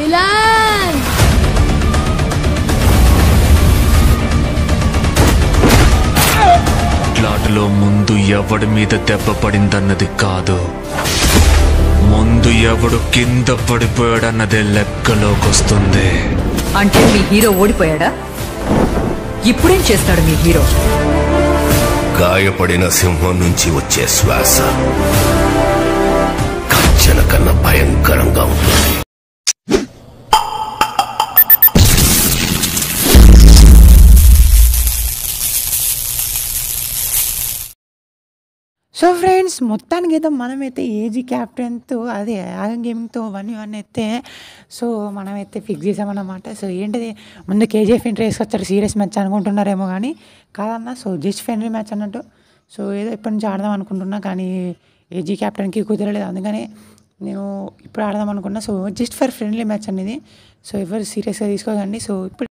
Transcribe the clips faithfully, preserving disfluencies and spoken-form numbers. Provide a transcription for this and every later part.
Mulan! లాటలో ముందు ఎవడి మీద దెబ్బ పడిందన్నది కాదు, ముందు ఎవడు కింద పడిపోయాడన్నదే లెక్కలోకి వస్తుంది. అంటే మీ హీరో ఓడిపోయాడా? ఇప్పుడేం చేస్తాడు మీ హీరో? గాయపడిన సింహం నుంచి వచ్చే శ్వాస గర్జన కన్నా భయంకరంగా ఉంటుంది. సో ఫ్రెండ్స్, మొత్తానికి అయితే మనమైతే ఏజీ క్యాప్టెన్తో అదే ఆగం గేమింగ్తో వన్ వన్ అయితే సో మనమైతే ఫిక్స్ చేసామన్నమాట. సో ఏంటిది, ముందు కేజీఎఫ్ ఎంట్రీ వేసుకొచ్చారు, సీరియస్ మ్యాచ్ అనుకుంటున్నారేమో కానీ కాదన్న. సో జస్ట్ ఫ్రెండ్లీ మ్యాచ్ అన్నట్టు. సో ఏదో ఇప్పటి నుంచి ఆడదాం అనుకుంటున్నా కానీ ఏజీ క్యాప్టెన్కి కుదరలేదు, అందుకని నేను ఇప్పుడు ఆడదాం అనుకున్నా. So just for friendly match అనేది. సో ఎవరు సీరియస్గా తీసుకోకండి. సో ఇప్పుడు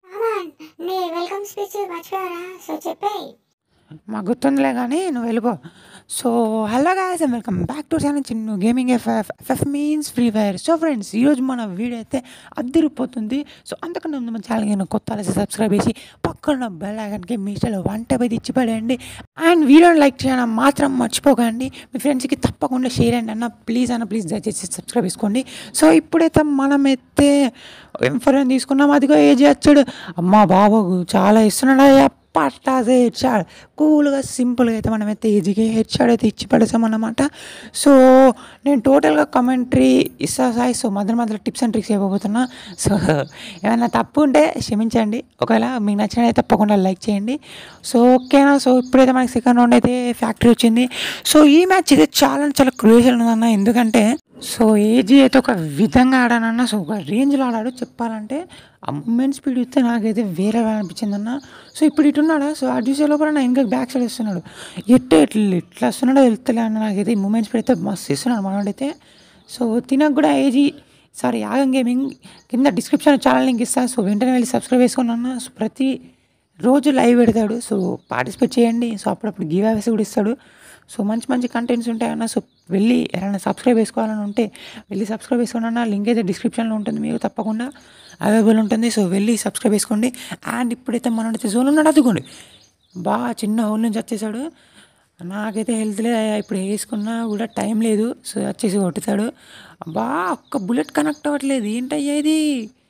మాకు గుర్తుందిలే కానీ నువ్వు వెళ్ళిపో. So hello guys and welcome back to channel Chinnu gaming FF. FF means free fire. So friends, ఈరోజు మన వీడియో అయితే అద్దరిపోతుంది. సో అంతకన్నా ముందు మన ఛానల్కి కొత్త వాళ్ళకి సబ్స్క్రైబ్ చేసి పక్కన బెల్ ఐకాన్కి మీ ఇష్టంలో వన్ టైప్ అయితే ఇచ్చి పడేయండి. అండ్ వీడియోని లైక్ చేయడం మాత్రం మర్చిపోకండి. మీ ఫ్రెండ్స్కి తప్పకుండా షేర్ చేయండి అన్న, ప్లీజ్ అన్న ప్లీజ్ దయచేసి సబ్స్క్రైబ్ చేసుకోండి. సో ఇప్పుడైతే మనమైతే ఎంఫోర్ తీసుకున్నాం. అదిగో ఏజీ వచ్చాడు. అమ్మా బాబు చాలా ఇస్తున్నాడు. పట్టాసే హెడ్ షాట్ కూల్గా సింపుల్గా అయితే మనమైతే ఈజీగా హెడ్ షాట్ అయితే ఇచ్చి పడేసామన్నమాట. సో నేను టోటల్గా కమెంటరీ ఇస్తా సాయి. సో మధ్య మధ్యలో టిప్స్ అండ్ ట్రిక్స్ ఇవ్వబోతున్నా. సో ఏమైనా తప్పు ఉంటే క్షమించండి, ఒకవేళ మీకు నచ్చినట్టు తప్పకుండా లైక్ చేయండి. సో ఓకేనా. సో ఇప్పుడైతే మనకి సెకండ్ రౌండ్ అయితే ఫ్యాక్టరీ వచ్చింది. సో ఈ మ్యాచ్ అయితే చాలా చాలా క్రూషియల్ ఉందన్న, ఎందుకంటే సో ఏజీ అయితే ఒక విధంగా ఆడానన్న. సో ఒక రేంజ్లో ఆడాడు చెప్పాలంటే. ఆ మూమెంట్ స్పీడ్ ఇస్తే నాకైతే వేరే అనిపించింది అన్న. సో ఇప్పుడు ఇటున్నాడా, సో అటు చూసే లోపల నా ఇంకా బ్యాక్ సైడ్ వస్తున్నాడు. ఎట్టు ఎట్లా ఇట్లా వస్తున్నాడో వెళ్తలే అన్న. నాకైతే ఈ మూమెంట్ స్పీడ్ అయితే మస్తు ఇస్తున్నాడు మనోడైతే. సో తినకు కూడా ఏజీ సారీ ఆగం గేమింగ్ కింద డిస్క్రిప్షన్ ఛానల్ లింక్ ఇస్తాను. సో వెంటనే వెళ్ళి సబ్స్క్రైబ్ చేసుకున్నా. సో ప్రతి రోజు లైవ్ పెడతాడు, సో పార్టిసిపేట్ చేయండి. సో అప్పుడప్పుడు గివ్ అవేస్ కూడా ఇస్తాడు. సో మంచి మంచి కంటెంట్స్ ఉంటాయన్న. సో వెళ్ళి ఎవరైనా సబ్స్క్రైబ్ చేసుకోవాలని ఉంటే వెళ్ళి సబ్స్క్రైబ్ చేసుకోండి. లింక్ అయితే డిస్క్రిప్షన్లో ఉంటుంది, మీకు తప్పకుండా అవైలబుల్ ఉంటుంది. సో వెళ్ళి సబ్స్క్రైబ్ చేసుకోండి. అండ్ ఇప్పుడైతే మనోడైతే జోన్ ఉన్నాడు, అదుకోండి బాగా చిన్న హోల్ నుంచి వచ్చేసాడు. నాకైతే హెల్త్ లేదు, ఇప్పుడు వేసుకున్నా కూడా టైం లేదు. సో వచ్చేసి కొట్టుతాడు. బా ఒక్క బుల్లెట్ కనెక్ట్ అవ్వట్లేదు, ఏంటయ్యా ఇది,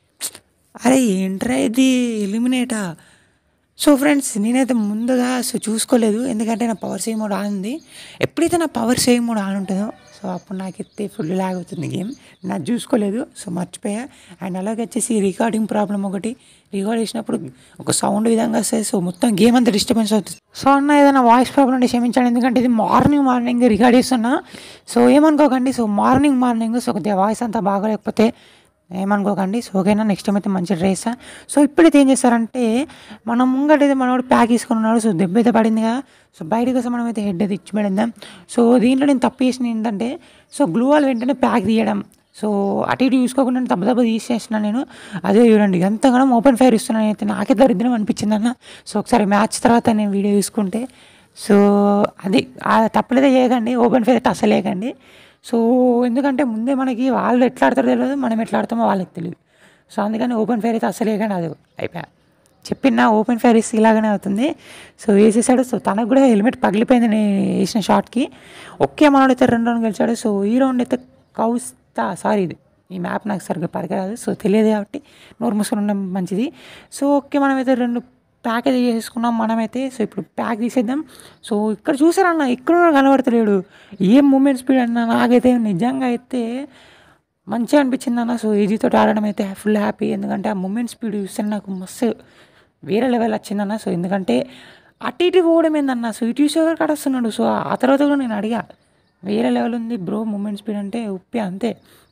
అరే ఏంట్రా ఇది, ఎలిమినేటా. సో ఫ్రెండ్స్, నేనైతే ముందుగా సో చూసుకోలేదు, ఎందుకంటే నా పవర్ సేవ్ మోడ్ ఆన్ ఉంది. ఎప్పుడైతే నా పవర్ సేవ్ మోడ్ ఆన్ ఉంటుందో సో అప్పుడు నాకైతే ఫుల్ లాగ్ అవుతుంది గేమ్. నాకు చూసుకోలేదు, సో మర్చిపోయా. అండ్ అలాగే వచ్చేసి రికార్డింగ్ ప్రాబ్లం ఒకటి, రికార్డ్ చేసినప్పుడు ఒక సౌండ్ విధంగా వస్తుంది. సో మొత్తం గేమ్ అంతా డిస్టర్బెన్స్ అవుతుంది. సో అన్న ఏదైనా వాయిస్ ప్రాబ్లం అంటే క్షమించండి, ఎందుకంటే ఇది మార్నింగ్ మార్నింగ్ రికార్డ్ చేస్తున్నా. సో ఏమనుకోకండి. సో మార్నింగ్ మార్నింగ్ సో కొద్దిగా వాయిస్ అంతా బాగోలేకపోతే ఏమనుకోకండి. సో ఓకేనా, నెక్స్ట్ టైం అయితే మంచిగా ట్రై చేస్తా. సో ఇప్పుడైతే ఏం చేస్తారంటే మనం ముంగటైతే మనోడు ప్యాక్ తీసుకుని ఉన్నాడు. సో దెబ్బ అయితే పడింది కదా, సో బయట కోసం మనం అయితే హెడ్ అయితే ఇచ్చి పడిందాం. సో దీంట్లో నేను తప్పు చేసిన ఏంటంటే సో గ్లూ వాల్ వెంటనే ప్యాక్ తీయడం. సో అటు ఇటు చూసుకోకుండా దెబ్బ దెబ్బ తీసేసిన నేను. అదే చూడండి ఎంతగానో ఓపెన్ ఫైర్ ఇస్తున్నాను అయితే నాకే దరిద్రం అనిపించింది అన్న. సో ఒకసారి మ్యాచ్ తర్వాత నేను వీడియో చూసుకుంటే సో అది తప్పులైతే చేయకండి, ఓపెన్ ఫైర్ అయితే అసలు వేయకండి. సో ఎందుకంటే ముందే మనకి వాళ్ళు ఎట్లా ఆడతారో తెలియదు, మనం ఎట్లా ఆడతామో వాళ్ళకి తెలియదు. సో అందుకని ఓపెన్ ఫైర్ అయితే అసలు వేయకండి. అది అయిపోయా చెప్పిన ఓపెన్ ఫైర్ ఇస్తే ఇలాగనే అవుతుంది. సో వేసేసాడు. సో తనకు కూడా హెల్మెట్ పగిలిపోయింది నేను వేసిన షాట్కి. ఒకే మనోడైతే రెండు రౌండ్ గెలిచాడు. సో ఈ రౌండ్ అయితే కౌస్తా సారీ ఇది ఈ మ్యాప్ నాకు సరిగ్గా పరికరాదు, సో తెలియదు కాబట్టి నోరు మూసుకొని ఉండడం మంచిది. సో ఓకే మనమైతే రెండు ప్యాకేజ్ చేసుకున్నాం మనమైతే. సో ఇప్పుడు ప్యాక్ తీసేద్దాం. సో ఇక్కడ చూసారన్న, ఇక్కడ కనబడతలేడు, ఏం మూమెంట్ స్పీడ్ అన్న. నాకైతే నిజంగా అయితే మంచిగా అనిపించింది అన్న. సో ఏజీతో ఆడడం అయితే ఫుల్ హ్యాపీ, ఎందుకంటే ఆ మూమెంట్ స్పీడ్ చూస్తే నాకు మస్తు వేరే లెవెల్ వచ్చిందన్న. సో ఎందుకంటే అటు ఇటు పోవడం ఏందన్న, సో ఇటు చూసే కాడ వస్తున్నాడు. సో ఆ తర్వాత కూడా నేను అడిగా, వేరే లెవెల్ ఉంది బ్రో మూమెంట్ స్పీడ్ అంటే, ఉప్పే అంతే.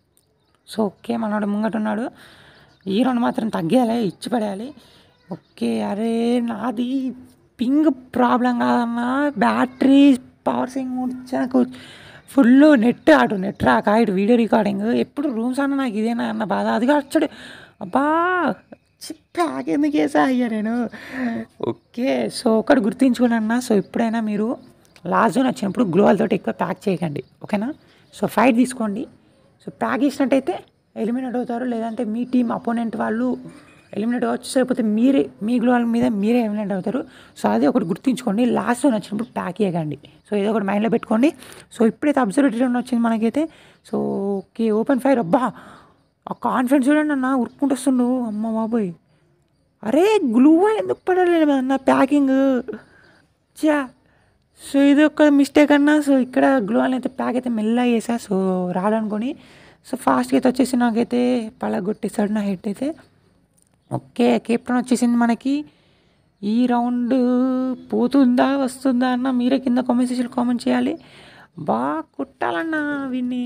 సో ఓకే మనోడు ముంగట ఉన్నాడు. ఈ రెండు మాత్రం తగ్గేయాలి, ఇచ్చి పడేయాలి. ఓకే అరే నాది పింగ్ ప్రాబ్లం కాదన్నా, బ్యాటరీ పవర్ సింగ్ నాకు ఫుల్ నెట్ అటు నెట్ రాక ఇటు వీడియో రికార్డింగ్ ఎప్పుడు రూమ్స్ అన్న నాకు ఇదేనా అన్న బాధ. అదిగా వచ్చాడు అబ్బా ప్యాక్ ఎందుకు వేసా అయ్యా నేను. ఓకే సో ఒకటి గుర్తించుకోండి అన్న, సో ఎప్పుడైనా మీరు లాస్ట్ జోన్ వచ్చినప్పుడు గ్లోవాల్ తోటి ఎక్కువ ప్యాక్ చేయకండి, ఓకేనా. సో ఫైట్ తీసుకోండి. సో ప్యాక్ చేసినట్టయితే ఎలిమినేట్ అవుతారు, లేదంటే మీ టీం అపోనెంట్ వాళ్ళు ఎలిమినేట్ అవ్వచ్చు, లేకపోతే మీరే మీ గ్లోవాల్ మీద మీరే ఎలిమినేట్ అవుతారు. సో అది ఒకటి గుర్తుంచుకోండి. లాస్ట్లో వచ్చినప్పుడు ప్యాక్ చేయకండి. సో ఏదో ఒకటి మైండ్లో పెట్టుకోండి. సో ఇప్పుడైతే అబ్జర్వేటరీ రౌండ్ వచ్చింది మనకైతే. So okay open fire. అబ్బా ఆ కాన్ఫిడెన్స్ చూడండి అన్న, ఉరుక్కుంటూ వస్తుండు. అమ్మ బాబోయ్, అరే గ్లూవాల్ ఎందుకు పడలేదు అన్న ప్యాకింగ్ చా. సో ఇది ఒక మిస్టేక్ అన్న. సో ఇక్కడ గ్లూవాల్ అయితే ప్యాక్ అయితే మెల్లగా చేసా. సో రాడనుకొని సో ఫాస్ట్గా అయితే వచ్చేసి నాకైతే పలగొట్టేసాడు నా హెడ్ అయితే. ఓకే కెప్టెన్ వచ్చేసింది మనకి. ఈ రౌండ్ పోతుందా వస్తుందా అన్న మీరే కింద కామెంట్ సెక్షన్లో కామెంట్ చేయాలి. బాగా కొట్టాలన్నా వీడిని,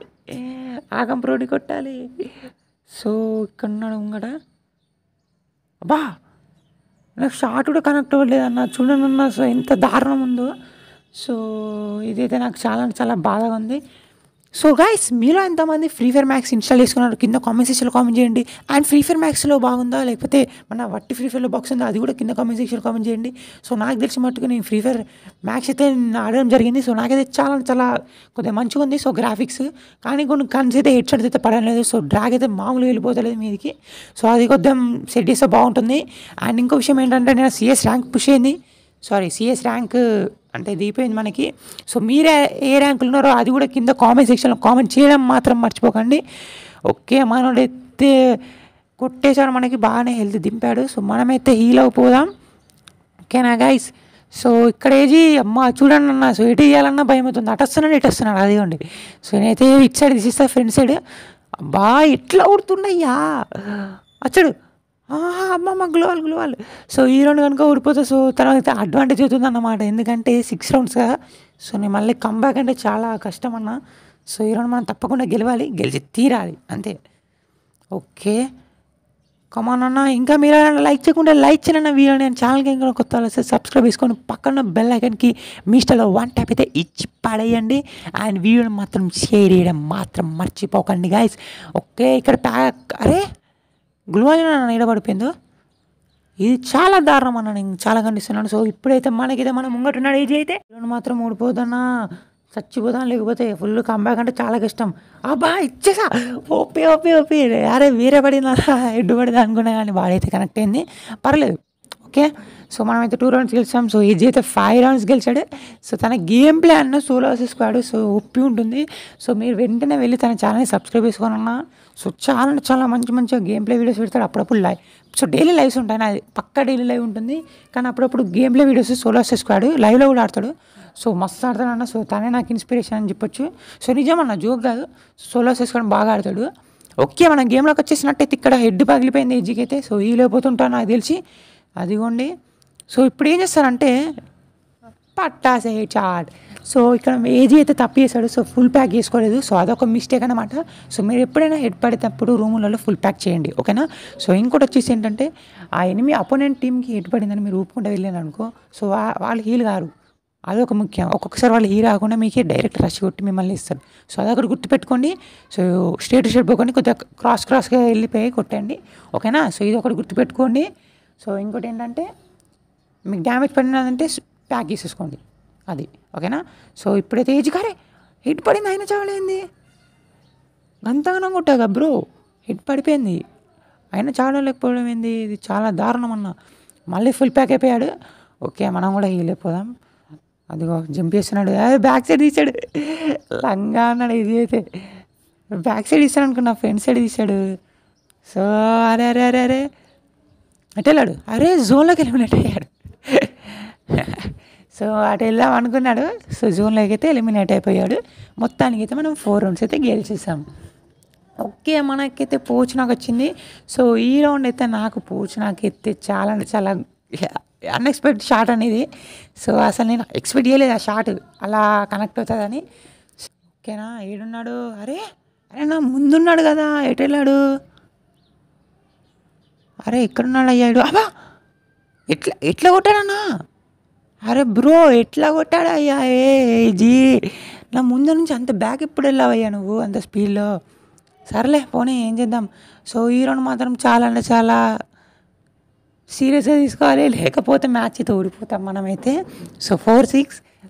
ఆగం ప్రోడి కొట్టాలి. సో ఇక్కడ ఉన్నాడు ఉంగడ. అబ్బా నాకు షార్ట్ కూడా కనెక్ట్ అవ్వలేదన్న, చూడండి అన్న. సో ఎంత దారుణం ఉందో. సో ఇదైతే నాకు చాలా చాలా బాధగా ఉంది. సో గైస్ మీలో ఎంతమంది ఫ్రీ ఫైర్ మ్యాక్స్ ఇన్స్టాల్ చేసుకున్నారు కింద కామెంట్ సెక్షన్లో కామెంట్ చేయండి. అండ్ ఫ్రీ ఫైర్ మ్యాక్స్లో బాగుందా లేకపోతే మన వట్టి ఫ్రీ ఫైర్లో బాక్స్ ఉందా అది కూడా కింద కామెంట్ సెక్షన్లో కామెంట్ చేయండి. సో నాకు తెలిసి మట్టుకు నేను ఫ్రీ ఫైర్ మ్యాక్స్ అయితే ఆడడం జరిగింది. సో నాకైతే చాలా చాలా కొద్దిగా మంచిగా ఉంది. సో గ్రాఫిక్స్ కానీ కొన్ని కన్స్ అయితే హెడ్ షాట్ అయితే పడలేదు. సో డ్రాగ్ అయితే మామూలుగా వెళ్ళిపోతలేదు మీదికి. సో అది కొద్దిగా సెట్ చేస్తే బాగుంటుంది. అండ్ ఇంకో విషయం ఏంటంటే నేను సిఎస్ ర్యాంక్ పుష్ అయింది. సారీ సిఎస్ ర్యాంక్ అంటే దిగిపోయింది మనకి. సో మీరే ఏ ర్యాంకులు ఉన్నారో అది కూడా కింద కామెంట్ సెక్షన్లో కామెంట్ చేయడం మాత్రం మర్చిపోకండి. ఓకే మనోడైతే కొట్టేశాడు, మనకి బాగానే హెల్త్ దింపాడు. సో మనమైతే హీల్ అయిపోదాం. ఓకేనా గైస్. సో ఇక్కడ ఏజీ అమ్మ చూడండి అన్న. సో ఎటు ఇవ్వాలన్నా భయం అవుతుంది. అటు వస్తున్నాడు ఇటు వస్తున్నాడు అదిగోండి. సో నేనైతే ఇటు సైడ్ తీసిస్తా ఫ్రంట్ సైడ్. అబ్బా ఎట్లా ఊడుతున్నాయ్యా వచ్చాడు. అమ్మమ్మ గ్లోవాల్ గ్లోవాల్. సో ఈ రౌండ్ కనుక ఓడిపోతే సో తర్వాత అడ్వాంటేజ్ అవుతుంది అన్నమాట. ఎందుకంటే సిక్స్ రౌండ్స్ కదా. సో నేను మళ్ళీ కంబ్యాక్ అంటే చాలా కష్టం అన్న. సో ఈ రౌండ్ మనం తప్పకుండా గెలవాలి, గెలిచి తీరాలి అంతే. ఓకే కమాన్ అన్న. ఇంకా మీరు లైక్ చేయకుండా లైక్ చేయన్న వీడియో నేను ఛానల్కి ఇంకా కొత్త వస్తే సబ్స్క్రైబ్ చేసుకొని పక్కన బెల్ ఐకాన్కి మీ ఇష్టంలో వన్ ట్యాప్ అయితే ఇచ్చి పడేయండి. అండ్ వీడియోని మాత్రం షేర్ చేయడం మాత్రం మర్చిపోకండి గైస్. ఓకే ఇక్కడ ప్యాక్. అరే గ్లూవాల్ నిలబడిపోయిందో, ఇది చాలా దారుణం అన్న. నేను చాలా ఖండిస్తున్నాను. సో ఇప్పుడైతే మనకైతే మనం ముంగటున్నాడు ఏజీ అయితే మాత్రం ఓడిపోదన్నా చచ్చిపోదాం, లేకపోతే ఫుల్ కంబ్యాక్ అంటే చాలా కష్టం. అబ్బా ఇచ్చేసా ఓపే ఓపే ఓపే. అరే వేరే పడిందా ఎడ్డు పడింది అనుకున్నా కానీ వాడైతే కనెక్ట్ అయింది, పర్లేదు. ఓకే సో మనమైతే టూ రౌండ్స్ గెలిచాం. సో ఏజీ అయితే ఫైవ్ రౌండ్స్ గెలిచాడు. సో తన గేమ్ ప్లే అన్న సోలో స్క్వాడ్ సో ఒప్పి ఉంటుంది. సో మీరు వెంటనే వెళ్ళి తన ఛానల్ని సబ్స్క్రైబ్ చేసుకోనన్నా. సో చాలా చాలా మంచి మంచిగా గేమ్ ప్లే వీడియోస్ పెడతాడు అప్పుడప్పుడు లైవ్. సో డైలీ లైవ్స్ ఉంటాయి, అది పక్కా డైలీ లైవ్ ఉంటుంది. కానీ అప్పుడప్పుడు game play videos solo squad లైవ్లో కూడా ఆడతాడు. సో మస్తు ఆడతాడన్న. సో తనే నాకు ఇన్స్పిరేషన్ అని చెప్పొచ్చు. సో నిజమన్న జోక్ కాదు, సోలో స్క్వాడ్ బాగా ఆడతాడు. ఓకే మన గేమ్లోకి వచ్చేసినట్టయితే ఇక్కడ హెడ్ పగిలిపోయింది ఏజీకి అయితే. సో ఈ లేకపోతుంటాను నాకు తెలిసి అదిగోండి. సో ఇప్పుడు ఏం చేస్తారంటే పట్టాసే చాట్. సో ఇక్కడ ఏజీ అయితే తప్పు చేశాడు. సో ఫుల్ ప్యాక్ చేసుకోలేదు. సో అదొక మిస్టేక్ అనమాట. సో మీరు ఎప్పుడైనా హెడ్ పడేటప్పుడు రూములలో ఫుల్ ప్యాక్ చేయండి ఓకేనా. సో ఇంకోటి వచ్చేసి ఏంటంటే ఆ ఎనిమిది అపోనెంట్ టీంకి హెడ్ పడిందని మీరు ఊపుకుంటూ వెళ్ళాను అనుకో, సో వాళ్ళు హీల్ కారు, అదొక ముఖ్యం. ఒక్కొక్కసారి వాళ్ళు హీల్ కాకుండా మీకే డైరెక్ట్ రష్ కొట్టి మిమ్మల్ని ఇస్తారు. సో అదొకటి గుర్తుపెట్టుకోండి. సో స్ట్రేట్ షెడ్ పోకండి, కొద్దిగా క్రాస్ క్రాస్గా వెళ్ళిపోయి కొట్టండి ఓకేనా. సో ఇది ఒకటి గుర్తుపెట్టుకోండి. సో ఇంకోటి ఏంటంటే మీకు డ్యామేజ్ పడినదంటే ప్యాక్ చేసేసుకోండి అది ఓకేనా. సో ఇప్పుడైతే ఏజ్ కారే హిట్ పడింది, అయినా చావలేంది గంతగానం కొట్టాగా బ్రో, హిట్ పడిపోయింది అయినా చావలేకపోవడం ఏంది, ఇది చాలా దారుణం అన్న. మళ్ళీ ఫుల్ ప్యాక్ అయిపోయాడు. ఓకే మనం కూడా హీల్ అయిపోదాం. అదిగో జంప్ చేస్తున్నాడు, బ్యాక్ సైడ్ తీసాడు లంగా అన్నాడు. ఇది అయితే బ్యాక్ సైడ్ తీసాడు అనుకున్నా, ఫ్రంట్ సైడ్ తీసాడు. సో అరే అరే అరే అరే అటు వెళ్ళాడు. అరే జోన్లోకి ఎలిమినేట్ అయ్యాడు. సో అటు వెళ్దాం అనుకున్నాడు. సో జోన్లోకి అయితే ఎలిమినేట్ అయిపోయాడు. మొత్తానికి అయితే మనం ఫోర్ రౌండ్స్ అయితే గెలిచేసాం. ఓకే మనకైతే పోచ్ నాకు వచ్చింది. సో ఈ రౌండ్ అయితే నాకు పోచ్ నాకైతే చాలా అంటే చాలా అన్ఎక్స్పెక్టెడ్ షాట్ అనేది. సో అసలు నేను ఎక్స్పెక్ట్ చేయలేదు ఆ షాట్ అలా కనెక్ట్ అవుతుందని. ఓకేనా ఏడున్నాడు, అరే అరే నా ముందున్నాడు కదా, ఎటు వెళ్ళాడు, అరే ఎక్కడున్నాడు అయ్యాడు, అబ్బా ఎట్లా ఎట్లా కొట్టాడన్నా, అరే బ్రో ఎట్లా కొట్టాడు అయ్యా, ఏ జీ నా ముందు నుంచి అంత బ్యాక్ ఎప్పుడు వెళ్ళావయ్యా నువ్వు అంత స్పీడ్లో. సర్లే పోనీ ఏం చేద్దాం. సో ఈ రౌండ్ మాత్రం చాలా అంటే చాలా సీరియస్గా తీసుకోవాలి, లేకపోతే మ్యాచ్ అయితే ఓడిపోతాం మనమైతే. సో ఫోర్ సిక్స్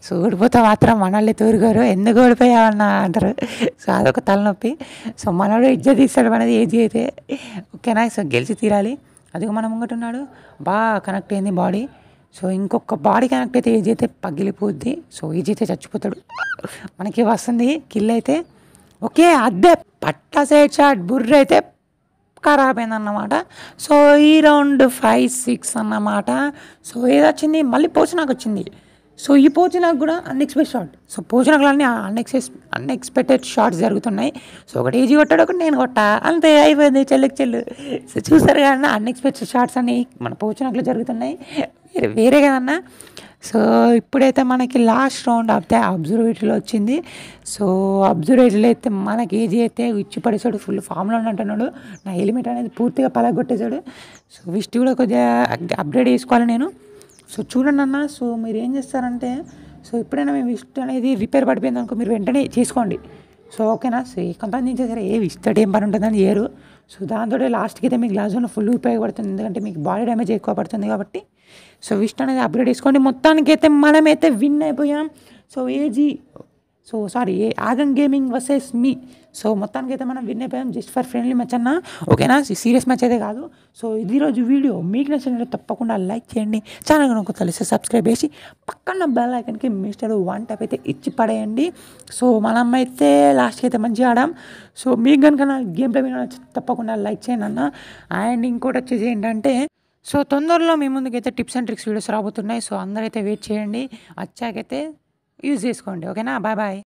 సో ఓడిపోతే మాత్రం మనల్ని తూరుకోరు, ఎందుకు ఓడిపోయావన్నా అంటారు. సో అదొక తలనొప్పి. సో మనోడు ఇజ్జత్ తీస్తాడు అనేది ఏజీ అయితే, ఓకేనా. సో గెలిచి తీరాలి. అదిగో మనం ముంగటున్నాడు, బాగా కనెక్ట్ అయింది బాడీ. సో ఇంకొక బాడీ కనెక్ట్ అయితే ఏజీ అయితే పగిలిపోద్ది. సో ఏజీ అయితే చచ్చిపోతాడు, మనకి వస్తుంది కిల్ అయితే. ఓకే అద్దే పట్టా సైడ్ షాట్ బుర్ర అయితే ఖరాబ్ అయిందన్నమాట. సో ఈ రౌండ్ ఫైవ్ సిక్స్ అన్నమాట. సో ఏది వచ్చింది, మళ్ళీ పోచనాకు వచ్చింది. సో ఈ పోచనాకు కూడా అన్ఎక్స్పెక్టెడ్ షాట్. సో పోచనాకులు అన్నీ అన్ఎక్స్పెక్ట్ అన్ఎక్స్పెక్టెడ్ షాట్స్ జరుగుతున్నాయి. సో ఒకటి ఏజీ కొట్టాడు, ఒకటి నేను కొట్టా, అంతే అయిపోయింది చెల్లుకి చెల్లు. సో చూస్తారు కదన్నా, అన్ఎక్స్పెక్టెడ్ షాట్స్ అన్నీ మన పోచనాకులు జరుగుతున్నాయి, వేరే వేరే కదన్నా. సో ఇప్పుడైతే మనకి లాస్ట్ రౌండ్ అయితే అబ్జర్వేటరీలో వచ్చింది. సో అబ్జర్వేటరీలో అయితే మనకి ఏజీ అయితే ఇచ్చి పడేసాడు, ఫుల్ ఫామ్లో అంటున్నాడు. నా హెల్మెట్ అనేది పూర్తిగా పలగొట్టేశాడు. సో విస్ట్ కూడా కొద్దిగా అప్గ్రేడ్ చేసుకోవాలి నేను. సో చూడండి అన్న, సో మీరు ఏం చేస్తారంటే, సో ఎప్పుడైనా మేము విస్ట్ అనేది రిపేర్ పడిపోయింది అనుకో, మీరు వెంటనే చేసుకోండి. సో ఓకేనా. సో ఏ కంపెనీ నుంచి సరే ఏ విస్ట్ ఏం పని ఉంటుందని చేయరు. సో దాంతో లాస్ట్కి అయితే మీకు గ్లాస్ ఫుల్ ఉపయోగపడుతుంది, ఎందుకంటే మీకు బాడీ డ్యామేజ్ ఎక్కువ పడుతుంది కాబట్టి. సో విస్ట్ అనేది అప్గ్రేడ్ చేసుకోండి. మొత్తానికి అయితే మనమైతే విన్ అయిపోయాం. సో ఏజీ సో సారీ ఏ ఆగం గేమింగ్ వర్సెస్ మీ. సో మొత్తానికి అయితే మనం విన్ అయిపోయాం, జస్ట్ ఫర్ ఫ్రెండ్లీ మ్యాచ్ అన్న, ఓకేనా. సీరియస్ మ్యాచ్ అయితే కాదు. సో ఇది రోజు వీడియో మీకు నచ్చినట్టు తప్పకుండా లైక్ చేయండి, ఛానల్ కనుక తెలిస్తే సబ్స్క్రైబ్ చేసి పక్కన బెల్ ఐకన్కి మిస్టర్ వన్ టైప్ అయితే ఇచ్చి పడేయండి. సో మనం అయితే లాస్ట్కి అయితే మంచిగా ఆడాం. సో మీకు కనుక నా గేమ్ ప్లే తప్పకుండా లైక్ చేయండి అన్న. అండ్ ఇంకోటి వచ్చేసి ఏంటంటే, సో తొందరలో మీ ముందుకైతే టిప్స్ అండ్ ట్రిక్స్ వీడియోస్ రాబోతున్నాయి. సో అందరైతే వెయిట్ చేయండి, వచ్చాకైతే యూజ్ చేసుకోండి, ఓకేనా. Bye bye.